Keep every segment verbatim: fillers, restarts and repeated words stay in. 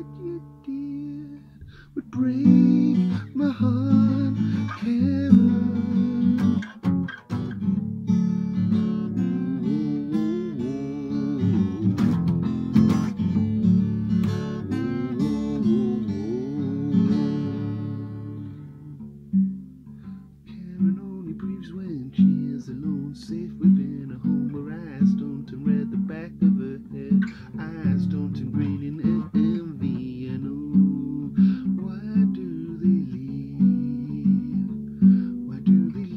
you did would break my heart, Karen. Karen only breathes when she is alone, safe within a home where eyes don't turn red, the back of her head, eyes don't turn green in envy. And oh, why do they leave? Why do they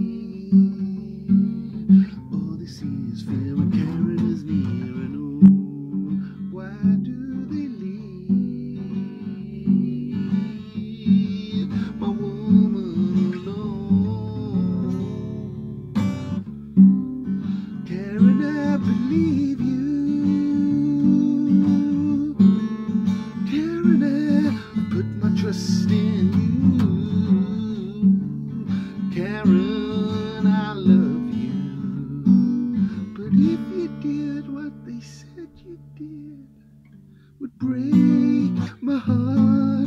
leave? All they see is fear when Karen is near. And oh, why do they leave my woman alone? Karen, I believe you. Karen, I put my trust in you. Karen, I love you. But if you did what they said you did, would break my heart,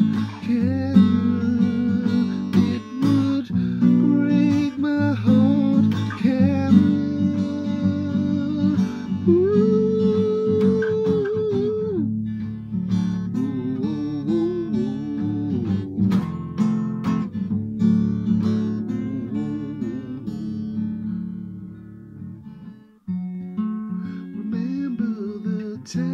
Karen. It would break my heart, Karen. Ooh. Remember the time